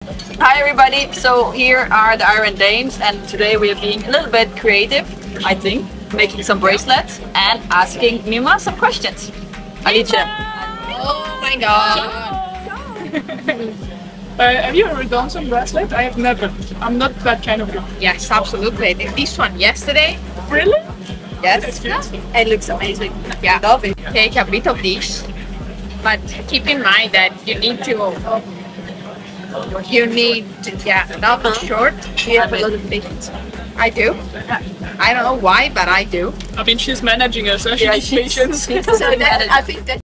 Hi everybody, so here are the Iron Dames and today we are being a little bit creative, I think, making some bracelets and asking Mima some questions. Alicia. Oh my god! Have you ever done some bracelets? I have never. I'm not that kind of girl. Yes, absolutely. I did this one yesterday. Really? Yes. That's good. It looks amazing. Yeah. Love it. Take a bit of this, but keep in mind that you need not too short. You have a lot of patience. I do. I don't know why, but I do. I mean, she's managing us, so she Yeah, needs patience. So that, I think that